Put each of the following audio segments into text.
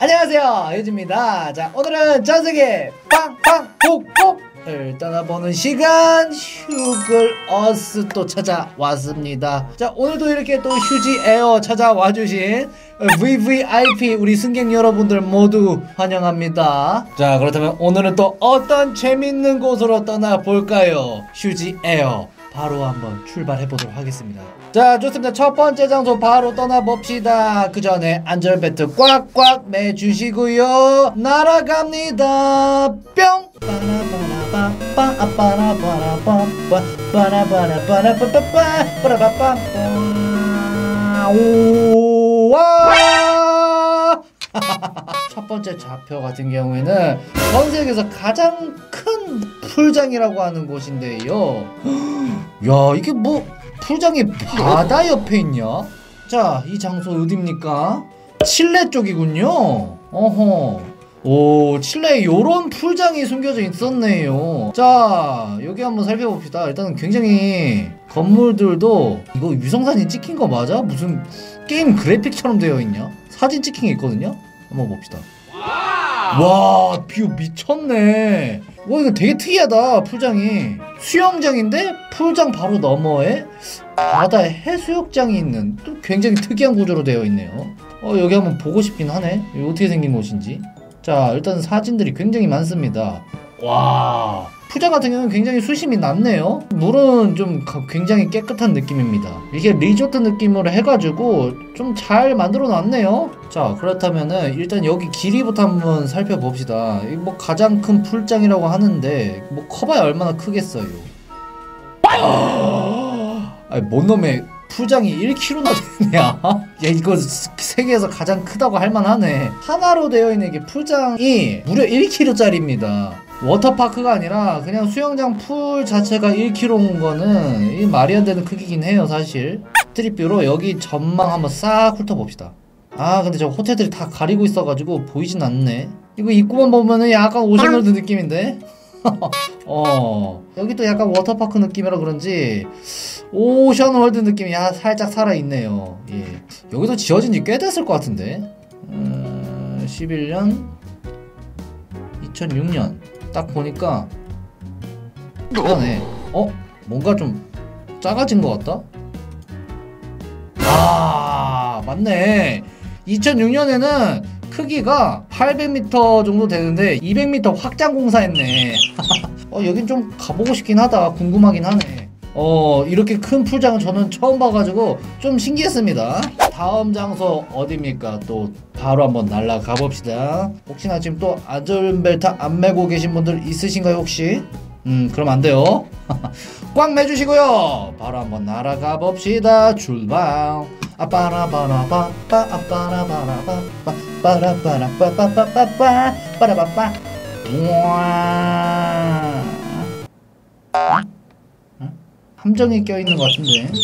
안녕하세요, 유지입니다. 자, 오늘은 전세계 빵빵폭폭을 떠나보는 시간, 휴글어스 또 찾아왔습니다. 자, 오늘도 이렇게 또 휴지 에어 찾아와주신 VVIP 우리 승객 여러분들 모두 환영합니다. 자, 그렇다면 오늘은 또 어떤 재밌는 곳으로 떠나볼까요? 휴지 에어 바로 한번 출발해보도록 하겠습니다. 자, 좋습니다. 첫 번째 장소 바로 떠나봅시다. 그 전에 안전벨트 꽉꽉 매주시고요. 날아갑니다. 뿅! 첫 번째 좌표 같은 경우에는 전 세계에서 가장 큰 풀장이라고 하는 곳인데요. 야, 이게 뭐 풀장이 바다 옆에 있냐? 자, 이 장소 어딥니까? 칠레 쪽이군요. 어허. 오, 칠레에 요런 풀장이 숨겨져 있었네요. 자, 여기 한번 살펴봅시다. 일단은 굉장히 건물들도 이거 위성사진 찍힌 거 맞아? 무슨 게임 그래픽처럼 되어 있냐? 사진 찍힌 게 있거든요? 한번 봅시다. 와, 뷰 미쳤네. 와, 이거 되게 특이하다. 풀장이 수영장인데 풀장 바로 너머에 바다에 해수욕장이 있는 또 굉장히 특이한 구조로 되어 있네요. 여기 한번 보고 싶긴 하네. 이거 어떻게 생긴 곳인지. 자, 일단 사진들이 굉장히 많습니다. 와, 풀장 같은 경우는 굉장히 수심이 낮네요. 물은 좀 굉장히 깨끗한 느낌입니다. 이게 리조트 느낌으로 해가지고 좀 잘 만들어 놨네요. 자, 그렇다면은 일단 여기 길이부터 한번 살펴봅시다. 이 뭐 가장 큰 풀장이라고 하는데 뭐 커봐야 얼마나 크겠어요. 아니, 뭔 놈의 풀장이 1kg나 되냐? 야, 이거 세계에서 가장 크다고 할만하네. 하나로 되어 있는 게 풀장이 무려 1kg짜리입니다. 워터파크가 아니라 그냥 수영장 풀 자체가 1kg인 거는 이 말이 안 되는 크기긴 해요, 사실. 스트릿뷰로 여기 전망 한번 싹 훑어봅시다. 아, 근데 저 호텔들이 다 가리고 있어가지고 보이진 않네. 이거 입구만 보면은 약간 오션월드 느낌인데? 여기도 약간 워터파크 느낌이라 그런지 오션월드 느낌이 살짝 살아있네요. 예. 여기도 지어진 지 꽤 됐을 것 같은데. 11년 2006년 딱 보니까 그러네. 뭔가 좀 작아진 것 같다? 아, 맞네. 2006년에는 크기가 800m 정도 되는데 200m 확장 공사했네. 여긴 좀 가보고 싶긴 하다. 궁금하긴 하네. 이렇게 큰 풀장은 저는 처음 봐가지고 좀 신기했습니다. 다음 장소 어디입니까? 또 바로 한번 날아가 봅시다. 혹시나 지금 또 안전벨트 안 매고 계신 분들 있으신가요 혹시? 그럼 안 돼요. 꽉 매주시고요. 바로 한번 날아가 봅시다. 출발. 아빠라바라바빠 아빠라바라바빠 빠라바라빠빠빠빠 빠라바빠. 우와. 함정이 껴있는 것 같은데.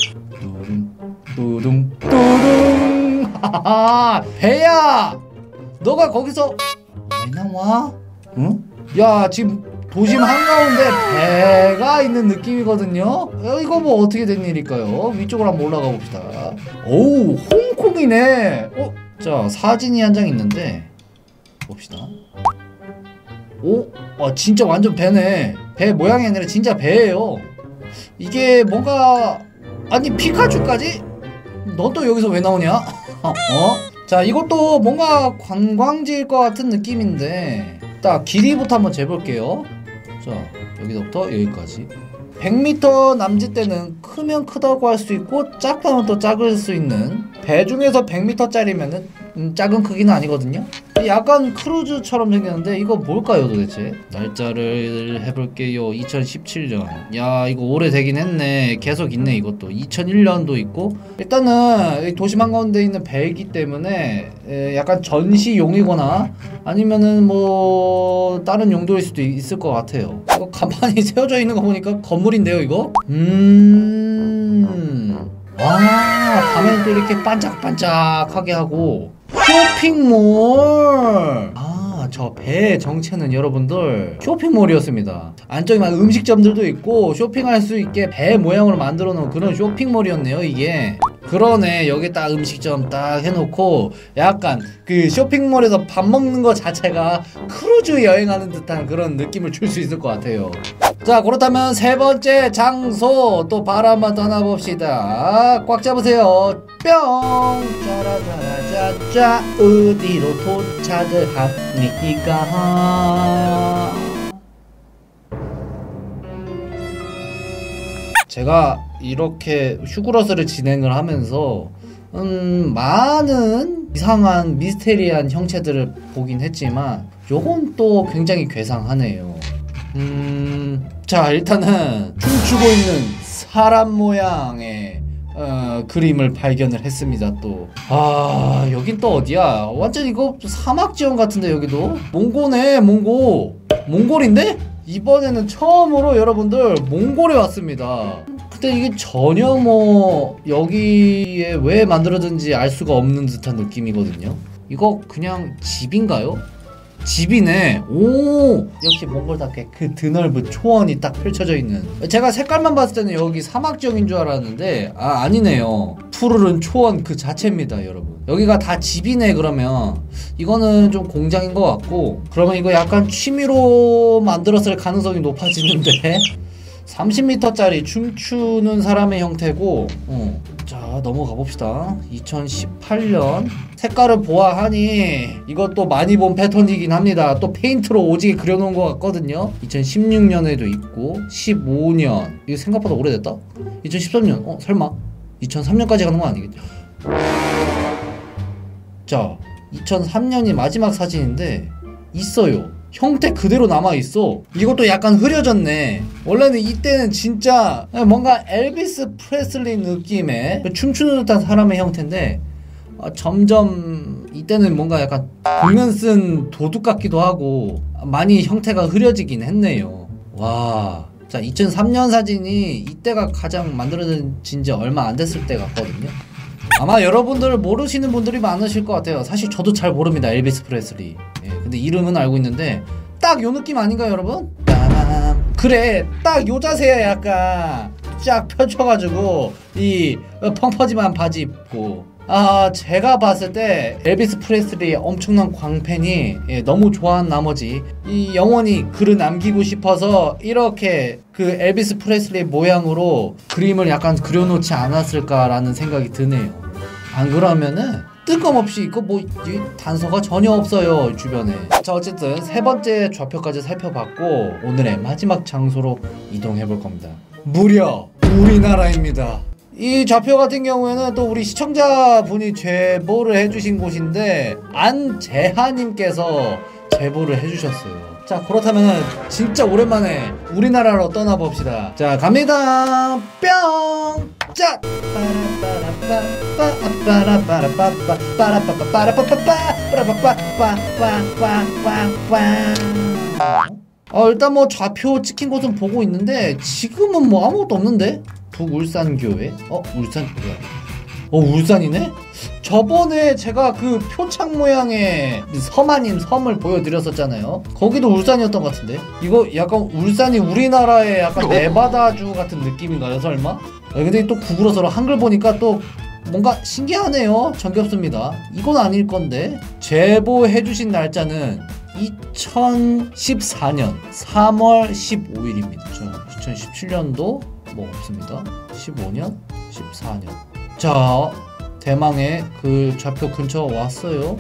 뚜둥 뚜둥. 하하, 배야, 너가 거기서 왜 나와? 응? 야, 지금 도심 한가운데 배가 있는 느낌이거든요. 이거 뭐 어떻게 된 일일까요? 위쪽으로 한번 올라가 봅시다. 오우, 홍콩이네. 자, 사진이 한 장 있는데 봅시다. 오, 진짜 완전 배네. 배 모양이 아니라 진짜 배예요. 이게 뭔가, 아니, 피카츄까지? 너 또 여기서 왜 나오냐? 자, 이것도 뭔가 관광지일 것 같은 느낌인데 딱 길이부터 한번 재볼게요. 자, 여기서부터 여기까지 100m 남짓대는 크면 크다고 할 수 있고 작다면 또 작을 수 있는 배 중에서 100m짜리면은 작은 크기는 아니거든요. 약간 크루즈처럼 생겼는데 이거 뭘까요 도대체? 날짜를 해볼게요. 2017년. 야, 이거 오래되긴 했네. 계속 있네. 이것도 2001년도 있고. 일단은 도심 한가운데 있는 배이기 때문에 약간 전시용이거나 아니면은 뭐 다른 용도일 수도 있을 것 같아요. 이거 간판이 세워져 있는 거 보니까 건물인데요 이거? 와, 밤에는 또 이렇게 반짝반짝하게 하고 쇼핑몰. 저 배의 정체는 여러분들 쇼핑몰이었습니다. 안쪽에 막 음식점들도 있고 쇼핑할 수 있게 배 모양으로 만들어 놓은 그런 쇼핑몰이었네요 이게. 그러네. 여기 딱 음식점 딱 해놓고 약간 그 쇼핑몰에서 밥 먹는 거 자체가 크루즈 여행하는 듯한 그런 느낌을 줄 수 있을 것 같아요. 자, 그렇다면 세 번째 장소 또 바로 한번 떠나봅시다. 꽉 잡으세요. 뿅! 짜라짜라짜짜 어디로 도착을 합니까? 제가 이렇게 휴그러스를 진행을 하면서 많은 이상한 미스테리한 형체들을 보긴 했지만 요건 또 굉장히 괴상하네요. 자, 일단은 춤추고 있는 사람 모양의 그림을 발견을 했습니다. 또 여긴 또 어디야? 완전 이거 사막 지형 같은데. 여기도 몽고네. 몽골인데? 이번에는 처음으로 여러분들 몽골에 왔습니다. 근데 이게 전혀 뭐 여기에 왜 만들어진지 알 수가 없는 듯한 느낌이거든요. 이거 그냥 집인가요? 집이네. 오, 역시 몽골답게 그 드넓은 초원이 딱 펼쳐져 있는. 제가 색깔만 봤을 때는 여기 사막 지역인 줄 알았는데 아니네요. 푸르른 초원 그 자체입니다, 여러분. 여기가 다 집이네. 그러면 이거는 좀 공장인 것 같고, 그러면 이거 약간 취미로 만들었을 가능성이 높아지는데 30m짜리 춤추는 사람의 형태고. 자, 넘어가 봅시다. 2018년 색깔을 보아하니 이것도 많이 본 패턴이긴 합니다. 또 페인트로 오지게 그려놓은 것 같거든요. 2016년에도 있고 15년. 이거 생각보다 오래됐다. 2013년 설마 2003년까지 가는 거 아니겠죠? 자, 2003년이 마지막 사진인데 있어요. 형태 그대로 남아있어. 이것도 약간 흐려졌네. 원래는 이때는 진짜 뭔가 엘비스 프레슬리 느낌의 춤추는 듯한 사람의 형태인데 점점 이때는 뭔가 약간 공연 쓴 도둑 같기도 하고 많이 형태가 흐려지긴 했네요. 와, 자, 2003년 사진이 이때가 가장 만들어진 지 얼마 안 됐을 때 같거든요. 아마 여러분들 모르시는 분들이 많으실 것 같아요. 사실 저도 잘 모릅니다, 엘비스 프레슬리. 근데 이름은 알고 있는데 딱 요 느낌 아닌가요, 여러분? 빠밤. 그래, 딱 요 자세야. 약간 쫙 펼쳐가지고 이 펑퍼짐한 바지 입고. 제가 봤을 때 엘비스 프레슬리의 엄청난 광팬이 너무 좋아한 나머지 이 영원히 글을 남기고 싶어서 이렇게 그 엘비스 프레슬리 모양으로 그림을 약간 그려놓지 않았을까라는 생각이 드네요. 안 그러면은 뜬금없이 이거 뭐 단서가 전혀 없어요, 주변에. 자, 어쨌든 세 번째 좌표까지 살펴봤고 오늘의 마지막 장소로 이동해 볼 겁니다. 무려 우리나라입니다. 이 좌표 같은 경우에는 또 우리 시청자분이 제보를 해주신 곳인데 안재하님께서 제보를 해주셨어요. 자, 그렇다면 진짜 오랜만에 우리나라로 떠나봅시다. 자, 갑니다. 뿅! 짠! 일단 뭐 좌표 찍힌 곳은 보고 있는데 지금은 뭐 아무것도 없는데? 북울산교회? 울산 뭐야? 울산이네? 저번에 제가 그 표창 모양의 섬 아닌 섬을 보여드렸었잖아요. 거기도 울산이었던 것 같은데? 이거 약간 울산이 우리나라의 약간 네바다주 같은 느낌인가요, 설마? 근데 또 구글어서로 한글 보니까 또 뭔가 신기하네요. 정겹습니다. 이건 아닐 건데. 제보해주신 날짜는 2014년 3월 15일입니다. 2017년도 뭐 없습니다. 15년, 14년. 자, 대망의 그 좌표 근처 왔어요.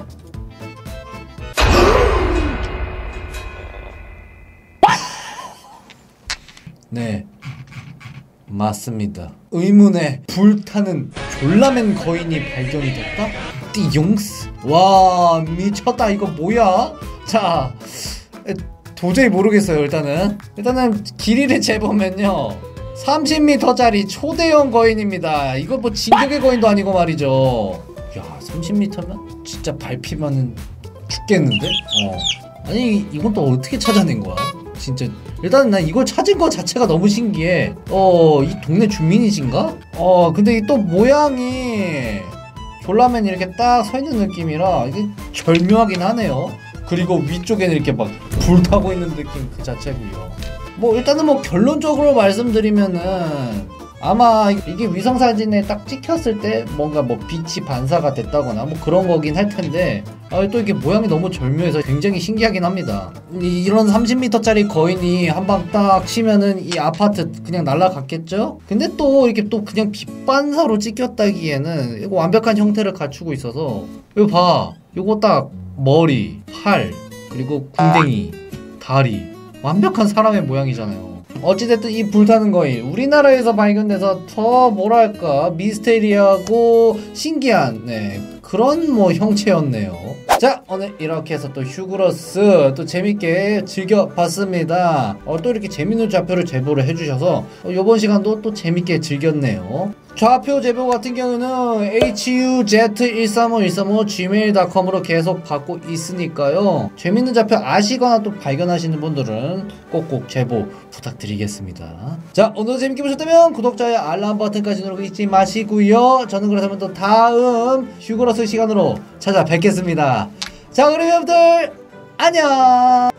네, 맞습니다. 의문의 불타는 졸라맨 거인이 발견이 됐다? 띠용스. 와, 미쳤다. 이거 뭐야? 자, 도저히 모르겠어요. 일단은 길이를 재보면요 30m짜리 초대형 거인입니다. 이거 뭐 진격의 거인도 아니고 말이죠. 야, 30m면 진짜 밟히면은 죽겠는데? 아니, 이건 또 어떻게 찾아낸 거야? 진짜. 일단 난 이걸 찾은 거 자체가 너무 신기해. 이 동네 주민이신가? 근데 또 모양이 졸라맨이 이렇게 딱 서 있는 느낌이라 이게 절묘하긴 하네요. 그리고 위쪽에는 이렇게 막 불타고 있는 느낌 그 자체고요. 뭐 일단은 뭐 결론적으로 말씀드리면은 아마 이게 위성사진에 딱 찍혔을 때 뭔가 뭐 빛이 반사가 됐다거나 뭐 그런 거긴 할 텐데 또 이게 모양이 너무 절묘해서 굉장히 신기하긴 합니다. 이런 30m짜리 거인이 한 방 딱 치면은 이 아파트 그냥 날아갔겠죠? 근데 또 이렇게 또 그냥 빛 반사로 찍혔다기에는 이거 완벽한 형태를 갖추고 있어서 이거 봐. 이거 딱 머리, 팔, 그리고 궁뎅이, 다리 완벽한 사람의 모양이잖아요. 어찌됐든 이 불타는 거인 우리나라에서 발견돼서 더 뭐랄까 미스테리하고 신기한 그런 뭐 형체였네요. 자, 오늘 이렇게 해서 또 휴그로스 또 재밌게 즐겨봤습니다. 또 이렇게 재밌는 좌표를 제보를 해주셔서 요번 시간도 또 재밌게 즐겼네요. 좌표 제보 같은 경우는 huz135135135gmail.com으로 계속 받고 있으니까요. 재밌는 좌표 아시거나 또 발견하시는 분들은 꼭꼭 제보 부탁드리겠습니다. 자, 오늘도 재밌게 보셨다면 구독자와 알람 버튼까지 누르고 잊지 마시고요. 저는 그렇다면 또 다음 휴그로스 시간으로 찾아뵙겠습니다. 자, 그럼 여러분들 안녕.